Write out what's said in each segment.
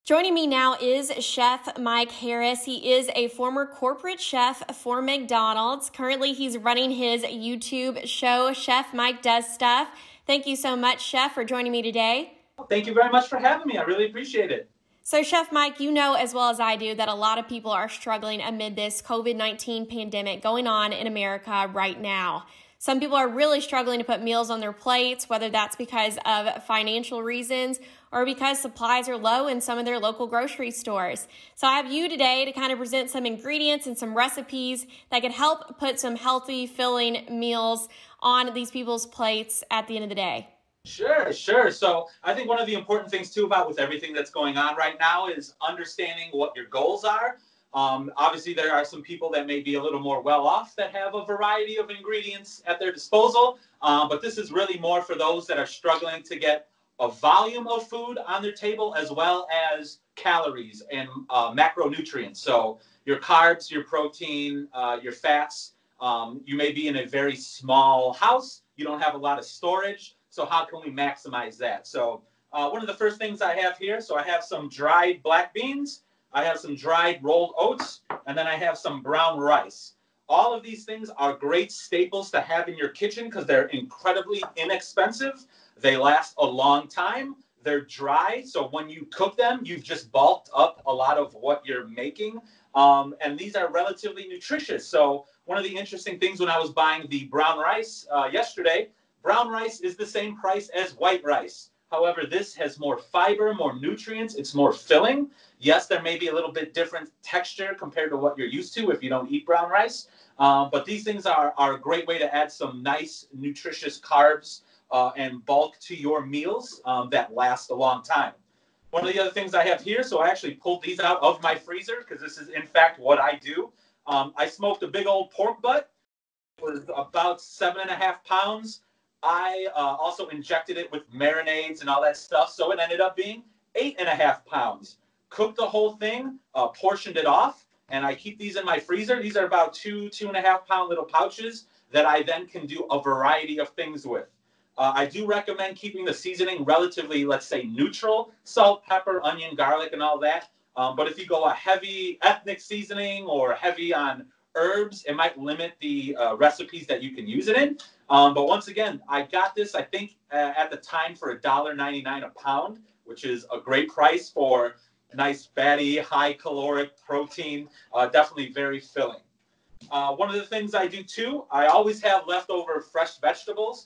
Joining me now is Chef Mike Haracz. He is a former corporate chef for McDonald's. Currently, he's running his YouTube show, Chef Mike Does Stuff. Thank you so much, Chef, for joining me today. Thank you very much for having me. I really appreciate it. So, Chef Mike, you know as well as I do that a lot of people are struggling amid this COVID-19 pandemic going on in America right now. Some people are really struggling to put meals on their plates, whether that's because of financial reasons or because supplies are low in some of their local grocery stores. So I have you today to kind of present some ingredients and some recipes that could help put some healthy, filling meals on these people's plates at the end of the day. Sure. So I think one of the important things too about with everything that's going on right now is understanding what your goals are. Obviously, there are some people that may be a little more well off that have a variety of ingredients at their disposal, but this is really more for those that are struggling to get a volume of food on their table as well as calories and macronutrients. So your carbs, your protein, your fats. You may be in a very small house. You don't have a lot of storage. So how can we maximize that? So one of the first things I have here, so I have some dried black beans. I have some dried rolled oats, and then I have some brown rice. All of these things are great staples to have in your kitchen because they're incredibly inexpensive. They last a long time. They're dry, so when you cook them, you've just bulked up a lot of what you're making. And these are relatively nutritious. So one of the interesting things when I was buying the brown rice yesterday, brown rice is the same price as white rice. However, this has more fiber, more nutrients. It's more filling. Yes, there may be a little bit different texture compared to what you're used to if you don't eat brown rice. But these things are a great way to add some nice, nutritious carbs and bulk to your meals that last a long time. One of the other things I have here, so I actually pulled these out of my freezer because this is, in fact, what I do. I smoked a big old pork butt. It was about 7.5 pounds. I also injected it with marinades and all that stuff, so it ended up being 8.5 pounds. Cooked the whole thing, portioned it off, and I keep these in my freezer. These are about 2.5 pound little pouches that I then can do a variety of things with. I do recommend keeping the seasoning relatively, let's say, neutral, salt, pepper, onion, garlic, and all that. But if you go a heavy ethnic seasoning or heavy on herbs, it might limit the recipes that you can use it in. But once again, I got this, I think, at the time for $1.99 a pound, which is a great price for nice, fatty, high-caloric protein, definitely very filling. One of the things I do, too, I always have leftover fresh vegetables.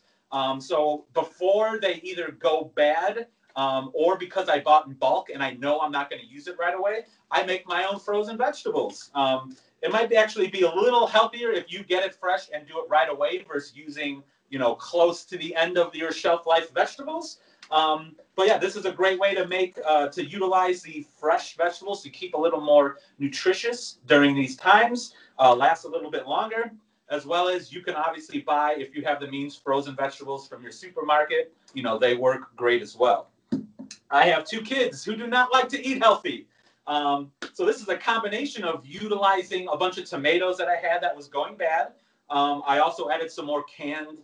So before they either go bad or because I bought in bulk and I know I'm not going to use it right away, I make my own frozen vegetables. It might actually be a little healthier if you get it fresh and do it right away versus using, close to the end of your shelf life vegetables. But yeah, this is a great way to to utilize the fresh vegetables to keep a little more nutritious during these times, last a little bit longer, as well as you can obviously buy, if you have the means, frozen vegetables from your supermarket. They work great as well. I have 2 kids who do not like to eat healthy. So this is a combination of utilizing a bunch of tomatoes that I had that was going bad. I also added some more canned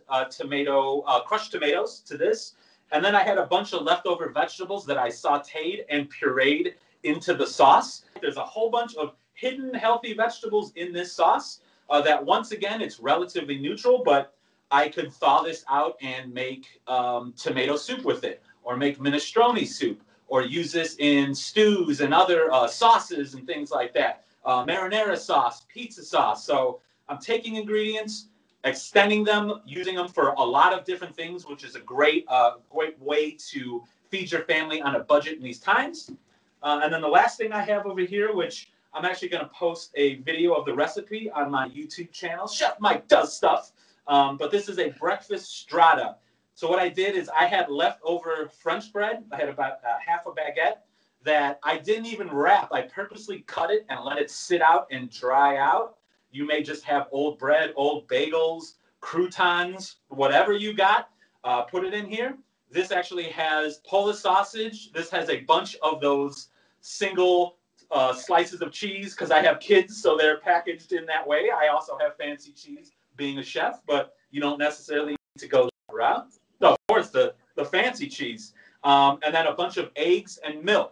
crushed tomatoes to this. And then I had a bunch of leftover vegetables that I sauteed and pureed into the sauce. There's a whole bunch of hidden healthy vegetables in this sauce that, once again, it's relatively neutral, but I could thaw this out and make tomato soup with it, or make minestrone soup, or use this in stews and other sauces and things like that. Marinara sauce, pizza sauce. So I'm taking ingredients, extending them, using them for a lot of different things, which is a great way to feed your family on a budget in these times. And then the last thing I have over here, which I'm actually going to post a video of the recipe on my YouTube channel, Chef Mike Does Stuff. But this is a breakfast strata. So what I did is I had leftover French bread. I had about half a baguette that I didn't even wrap. I purposely cut it and let it sit out and dry out. You may just have old bread, old bagels, croutons, whatever you got, put it in here. This actually has Polish sausage. This has a bunch of those single slices of cheese because I have kids, so they're packaged in that way. I also have fancy cheese being a chef, but you don't necessarily need to go that route. No, of course, the fancy cheese. And then a bunch of eggs and milk.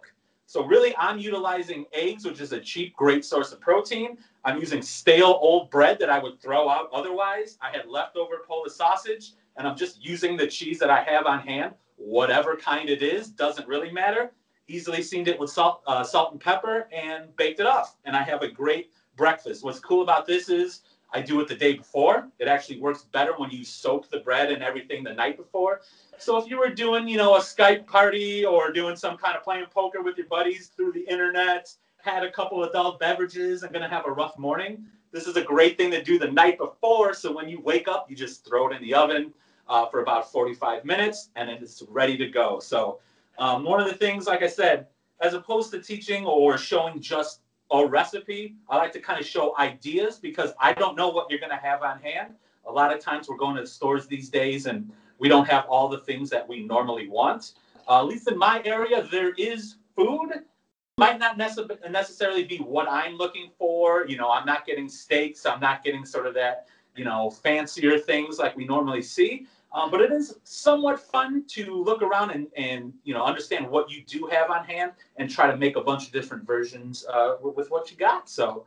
So really, I'm utilizing eggs, which is a cheap, great source of protein. I'm using stale old bread that I would throw out otherwise. I had leftover Polish sausage, and I'm just using the cheese that I have on hand, whatever kind it is, doesn't really matter. Easily seasoned it with salt and pepper and baked it off. And I have a great breakfast. What's cool about this is I do it the day before. It actually works better when you soak the bread and everything the night before. So if you were doing, a Skype party or doing some kind of playing poker with your buddies through the internet, had a couple adult beverages, and going to have a rough morning, this is a great thing to do the night before. So when you wake up, you just throw it in the oven for about 45 minutes, and it's ready to go. So one of the things, like I said, as opposed to teaching or showing just a recipe, I like to kind of show ideas because I don't know what you're going to have on hand. A lot of times we're going to the stores these days and we don't have all the things that we normally want. At least in my area, there is food. Might not necessarily be what I'm looking for. I'm not getting steaks. I'm not getting sort of that, fancier things like we normally see. But it is somewhat fun to look around and understand what you do have on hand and try to make a bunch of different versions with what you got. So,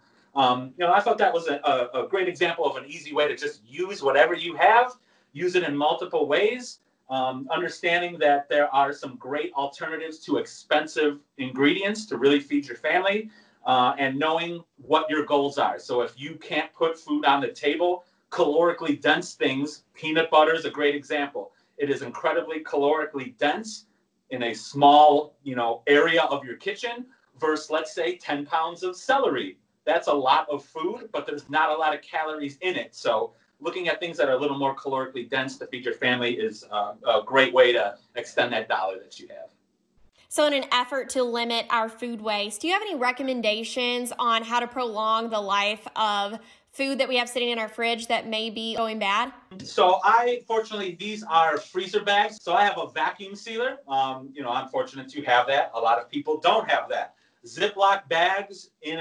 I thought that was a great example of an easy way to just use whatever you have, use it in multiple ways, understanding that there are some great alternatives to expensive ingredients to really feed your family, and knowing what your goals are. So if you can't put food on the table, calorically dense things, peanut butter is a great example. It is incredibly calorically dense in a small, area of your kitchen versus, let's say, 10 pounds of celery. That's a lot of food, but there's not a lot of calories in it. So looking at things that are a little more calorically dense to feed your family is a great way to extend that dollar that you have. So in an effort to limit our food waste, do you have any recommendations on how to prolong the life of food that we have sitting in our fridge that may be going bad? So fortunately, these are freezer bags. So I have a vacuum sealer. I'm fortunate to have that. A lot of people don't have that. Ziploc bags in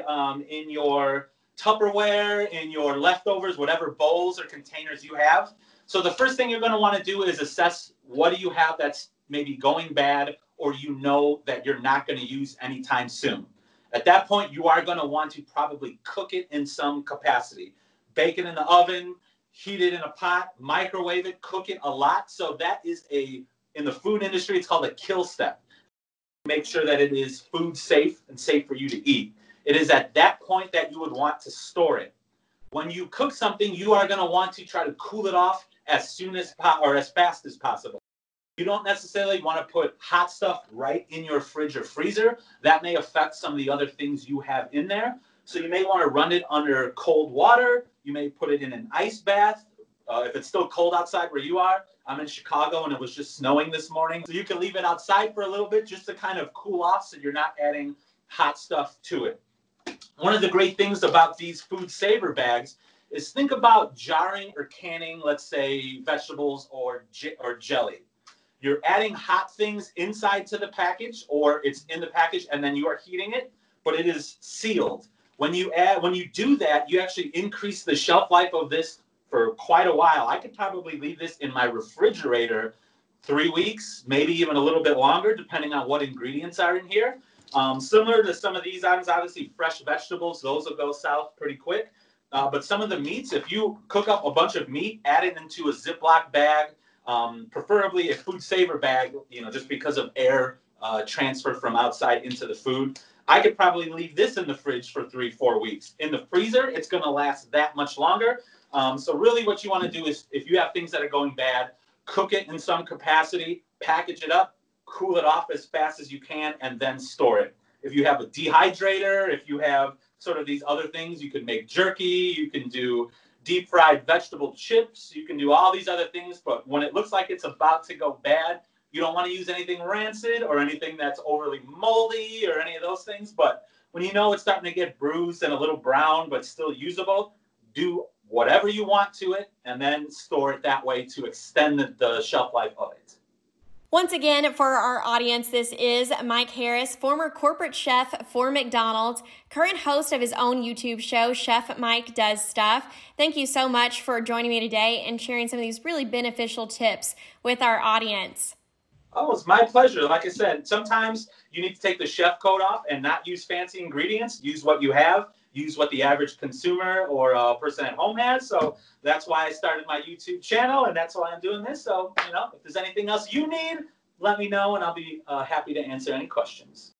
your Tupperware, in your leftovers, whatever bowls or containers you have. So the first thing you're going to want to do is assess what do you have that's maybe going bad or that you're not going to use anytime soon. At that point, you are going to want to probably cook it in some capacity. Bake it in the oven, heat it in a pot, microwave it, cook it a lot. So that is in the food industry, it's called a kill step. Make sure that it is food safe and safe for you to eat. It is at that point that you would want to store it. When you cook something, you are going to want to try to cool it off as soon as or as fast as possible. You don't necessarily want to put hot stuff right in your fridge or freezer. That may affect some of the other things you have in there. So you may want to run it under cold water. You may put it in an ice bath. If it's still cold outside where you are, I'm in Chicago and it was just snowing this morning. So you can leave it outside for a little bit just to kind of cool off so you're not adding hot stuff to it. One of the great things about these food saver bags is think about jarring or canning, let's say, vegetables or jelly. You're adding hot things inside to the package, or it's in the package and then you are heating it, but it is sealed. When you do that, you actually increase the shelf life of this for quite a while. I could probably leave this in my refrigerator 3 weeks, maybe even a little bit longer, depending on what ingredients are in here. Similar to some of these items, obviously fresh vegetables, those will go south pretty quick. But some of the meats, if you cook up a bunch of meat, add it into a Ziploc bag, preferably a food saver bag, just because of air transfer from outside into the food. I could probably leave this in the fridge for 3-4 weeks. In the freezer, it's going to last that much longer. So really what you want to do is, if you have things that are going bad, cook it in some capacity, package it up, cool it off as fast as you can, and then store it. If you have a dehydrator, if you have sort of these other things, you can make jerky, you can do deep fried vegetable chips, you can do all these other things, but when it looks like it's about to go bad, you don't want to use anything rancid or anything that's overly moldy or any of those things. But when you know it's starting to get bruised and a little brown but still usable, do whatever you want to it and then store it that way to extend the shelf life of it. Once again, for our audience, this is Mike Haracz, former corporate chef for McDonald's, current host of his own YouTube show, Chef Mike Does Stuff. Thank you so much for joining me today and sharing some of these really beneficial tips with our audience. Oh, it's my pleasure. Like I said, sometimes you need to take the chef coat off and not use fancy ingredients. Use what you have. Use what the average consumer or person at home has. So that's why I started my YouTube channel, and that's why I'm doing this. So, if there's anything else you need, let me know, and I'll be happy to answer any questions.